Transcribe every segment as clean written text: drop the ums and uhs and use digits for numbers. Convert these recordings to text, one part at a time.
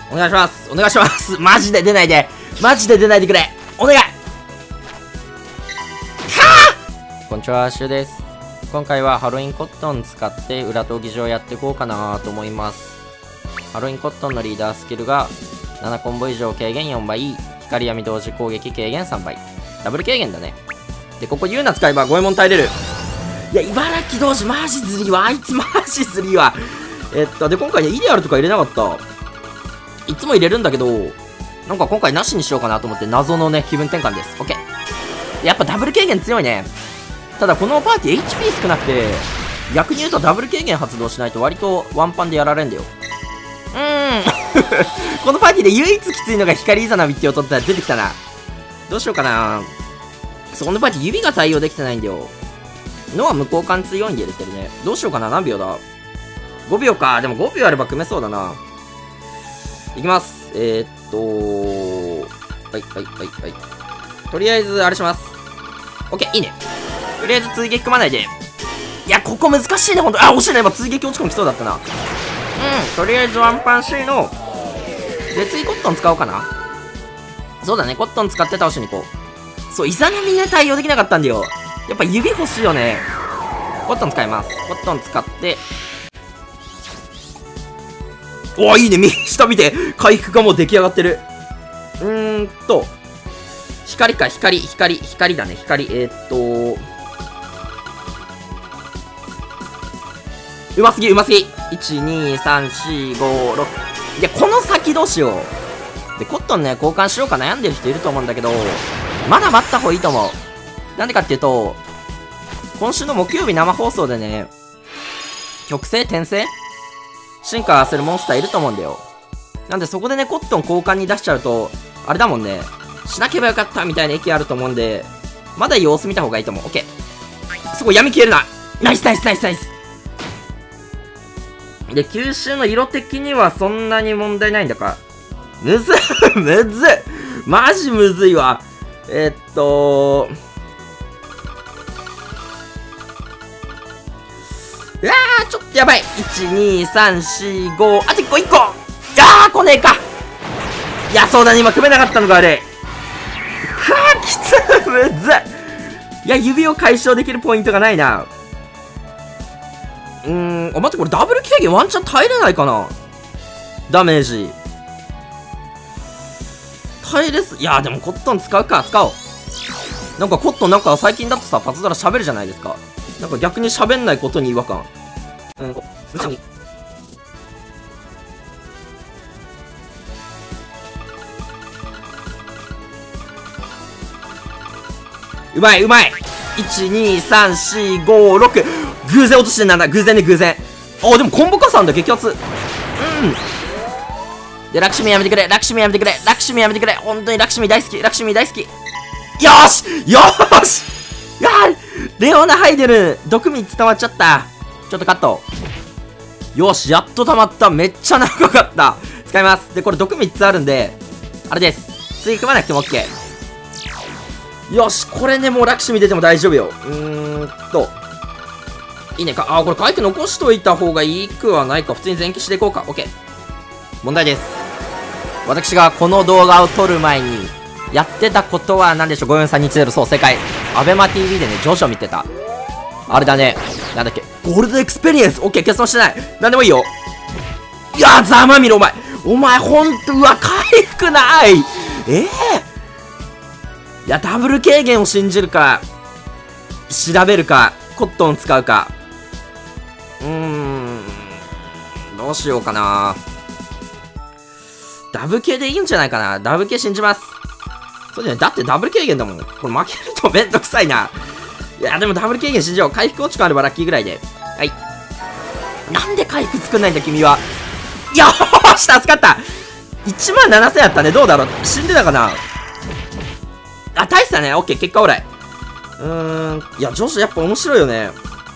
お願いします。お願いします。マジで出ないで。マジで出ないでくれ。お願い。こんにちは、シュウです。今回はハロウィンコットン使って裏闘技場やっていこうかなと思います。ハロウィンコットンのリーダースキルが7コンボ以上軽減4倍、光闇同時攻撃軽減3倍。ダブル軽減だね。で、ここユーナ使えば五右衛門耐えれる。いや、茨城同士マジずりーわ。あいつマジずりーわ。で、今回ね、イデアルとか入れなかった。いつも入れるんだけど、なんか今回なしにしようかなと思って謎のね、気分転換です。オッケー。やっぱダブル軽減強いね。ただこのパーティー HP 少なくて、逆に言うとダブル軽減発動しないと割とワンパンでやられんだよ。このパーティーで唯一きついのが光イザナビってを取ったら出てきたな。どうしようかな。このパーティー指が対応できてないんだよ。のは無効貫通4に入れてるね。どうしようかな。何秒だ ?5 秒か。でも5秒あれば組めそうだな。いきます。はい。とりあえず、あれします。オッケー、いいね。とりあえず追撃組まないで。いや、ここ難しいね、ほんと。あ、惜しいね。今追撃落ち込みきそうだったな。とりあえずワンパン C の、で、次コットン使おうかな。そうだね、コットン使って倒しに行こう。そう、イザナミね、対応できなかったんだよ。やっぱ指欲しいよね。コットン使います。コットン使って、おー、いいね。下見て。回復がもう出来上がってる。光か、光だね。光。うますぎ。1、2、3、4、5、6。いや、この先どうしよう。で、コットンね、交換しようか悩んでる人いると思うんだけど、まだ待った方がいいと思う。なんでかっていうと、今週の木曜日生放送でね、極性転生進化するモンスターいると思うんだよ。なんでそこでね、コットン交換に出しちゃうと、あれだもんね、しなければよかったみたいな駅あると思うんで、まだ様子見た方がいいと思う。オッケー。すごい闇消えるな。ナイス。で、吸収の色的にはそんなに問題ないんだか。むずいマジむずいわ。ちょっとやばい。1、2、3、4、5。あと1個。来ねえか。いや、そうだね。今組めなかったのがあれ。きつむずい。いや、指を解消できるポイントがないな。待って、これダブル軽減ワンチャン耐えれないかな。ダメージ。耐えれす。いや、でもコットン使おう。なんかコットンなんか最近だとさ、パズドラ喋るじゃないですか。なんか逆に喋んないことに違和感。うまい。1、2、3、4、5、6。偶然落としてんなんだ。偶然。あ、でもコンボ加算だ。激アツ。で、ラクシミやめてくれ。本当にラクシミ大好き。よーしいやー、レオナハイデル、毒味伝わっちゃった。ちょっとカット。よし、やっと溜まった。めっちゃ長かった。使います。で、これ毒3つあるんで、あれです。次組まなくても OK。よし、これね、もうラクシミ出ても大丈夫よ。いいねか。あ、これ回復残しといた方がいいくはないか。普通に前期していこうか。OK。問題です。私がこの動画を撮る前に、やってたことは何でしょう。54320。そう、正解。アベマ TV でね、ジョジョ見てた。あれだね。なんだっけ。ゴールドエクスペリエンス。OK、欠損してない。なんでもいいよ。いやー、ざまみろ、お前、ほんと、うわ、回復ない。いや、ダブル軽減を信じるか、調べるか、コットン使うか。どうしようかな。ダブ系でいいんじゃないかな。ダブ系信じます。そうじゃない。だってダブル軽減だもん。これ負けるとめんどくさいな。いや、でもダブル軽減信じよう。回復落ち感あればラッキーぐらいで。はい。なんで回復作んないんだ、君は。よーし、助かった。17000やったね。どうだろう。死んでたかな。あ、大したね。オッケー、結果オーライ。いや、女子やっぱ面白いよね。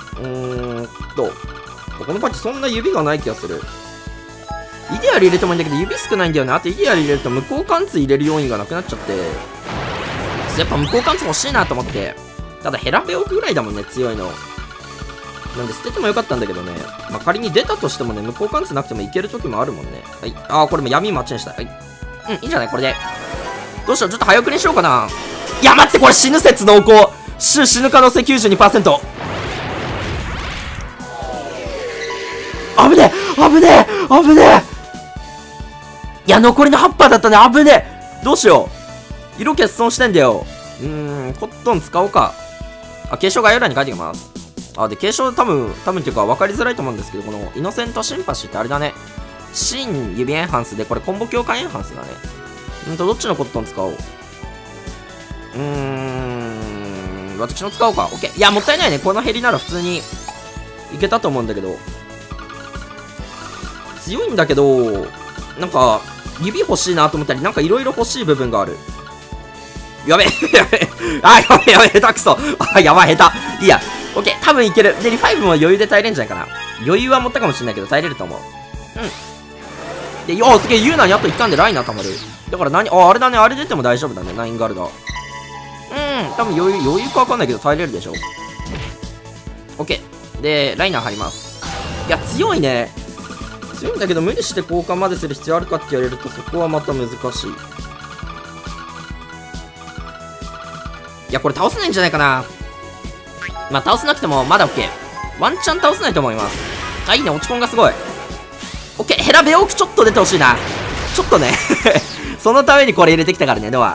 このパッチそんな指がない気がする。イデアル入れてもいいんだけど、指少ないんだよね。あとイデアル入れると無効貫通入れる要因がなくなっちゃって。やっぱ無効貫通欲しいなと思って。ただヘラペ置くぐらいだもんね、強いの。 なんで捨ててもよかったんだけどね。まあ、仮に出たとしてもね、無効貫通なくてもいける時もあるもんね。はい。ああ、これも闇マッチにしたい。はい。うん、いいんじゃないこれで。どうしよう、ちょっと早送りにしようかな。いや、待って、これ死ぬ説濃厚。死ぬ可能性 92%。危ねえ危ねえ危ねえ。いや、残りの8%だったね。危ねえ。どうしよう。色欠損してんだよ。コットン使おうか。あ、継承概要欄に書いてきます。あ、で、継承多分っていうか分かりづらいと思うんですけど、このイノセントシンパシーってあれだね。新指エンハンスで、これコンボ強化エンハンスだね。どっちのコットン使おう。私の使おうか。オッケー。いや、もったいないね。このヘリなら普通にいけたと思うんだけど。強いんだけど、なんか、指欲しいなと思ったり、なんかいろいろ欲しい部分がある。やべえ、やべえ。あ、やべえ、やべえ、下手くそ。あ、やばい、下手。いいや。オッケー、多分いける。で、リ5も余裕で耐えれんじゃないかな。余裕は持ったかもしれないけど、耐えれると思う。で、すげえ、ユーナにあと1巻でライナー溜まる。だからあれだね、あれ出ても大丈夫だね、ナインガルダ。多分余裕かわかんないけど耐えれるでしょ。オッケー。で、ライナー入ります。いや、強いね。強いんだけど、無理して交換までする必要あるかって言われると、そこはまた難しい。いや、これ倒せないんじゃないかな。まあ、倒せなくてもまだ OK。ワンチャン倒せないと思います。あ、いいね、落ち込んがすごい。OK、ヘラベオークちょっと出てほしいな。ちょっとね。そのためにこれ入れてきたからね、ドア。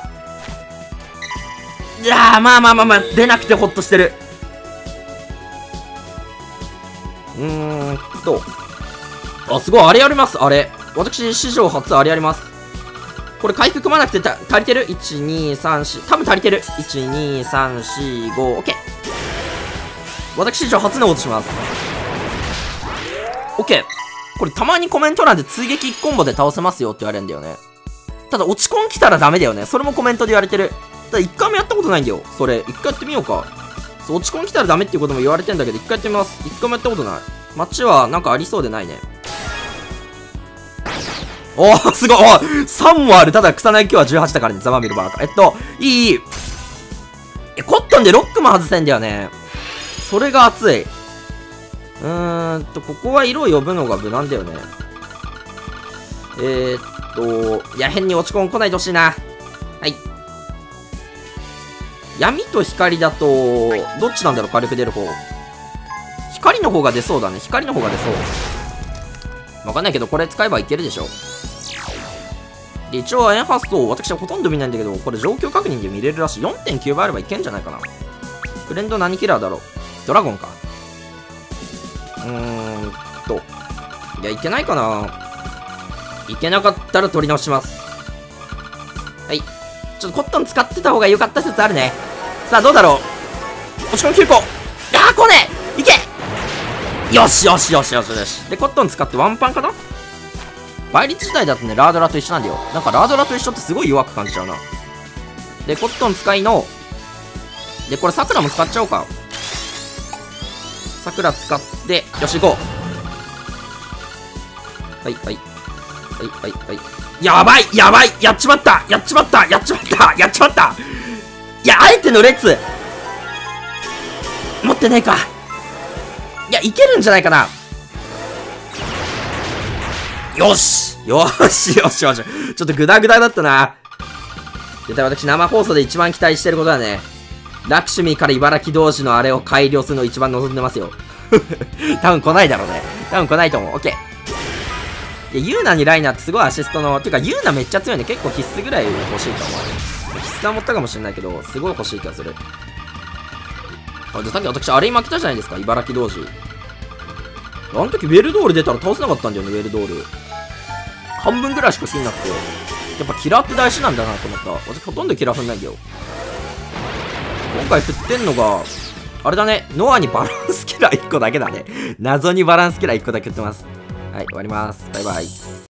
いやー、まあ、出なくてホッとしてる。あ、すごい、あれやります、あれ。私、史上初あれやります。これ回復組まなくて足りてる ?1、2、3、4、多分足りてる。1、2、3、4、5、OK。私史上初の落とします。OK。これたまにコメント欄で追撃1コンボで倒せますよって言われるんだよね。ただ落ち込ん来たらダメだよね。それもコメントで言われてる。ただ1回もやったことないんだよ。それ、1回やってみようか。そう、落ち込ん来たらダメっていうことも言われてんだけど、1回やってみます。1回もやったことない。街はなんかありそうでないね。おー、すごい。お3もある。ただ草薙今日は18だからね。ざまみるバーカ。いい。コットンでロックも外せんだよね。それが熱い。ここは色を呼ぶのが無難だよね。いや、変に落ち込ん来ないでほしいな。はい。闇と光だと、どっちなんだろう、火力出る方。光の方が出そうだね。光の方が出そう。わかんないけど、これ使えばいけるでしょ。で、一応エンハンスと、私はほとんど見ないんだけど、これ状況確認で見れるらしい。4.9 倍あればいけんじゃないかな。フレンド何キラーだろう。ドラゴンか。いや、いけないかな。いけなかったら取り直します。はい。ちょっとコットン使ってた方が良かった説あるね。さあ、どうだろう。押し込み9個。あー、来ねえいけよし。で、コットン使ってワンパンかな。倍率自体だとね、ラードラと一緒なんだよ。なんかラードラと一緒ってすごい弱く感じちゃうな。で、コットン使いの、で、これ桜も使っちゃおうか。桜使って、よし、行こう。はい。やばいやっちまったいや、あえての列持ってねえか。いや、いけるんじゃないかな。よし。ちょっとグダグダだったな。絶対私生放送で一番期待してることはね、ラクシュミーから茨城同士のあれを改良するのを一番望んでますよ。多分来ないだろうね。多分来ないと思う。オッケー。で、ユーナにライナーってすごいアシストの、ていうかユーナめっちゃ強いね。結構必須ぐらい欲しいと思う。必須は持ったかもしれないけど、すごい欲しい気がする。あ、で、さっき私あれに負けたじゃないですか、茨城同士。あの時ウェルドール出たら倒せなかったんだよね、ウェルドール。半分ぐらいしかキーなくて。やっぱキラーって大事なんだなと思った。私ほとんどキラー振んないんだよ。今回振ってんのが、あれだね、ノアにバランスキラー1個だけだね。謎にバランスキラー1個だけ振ってます。はい、終わります。バイバイ。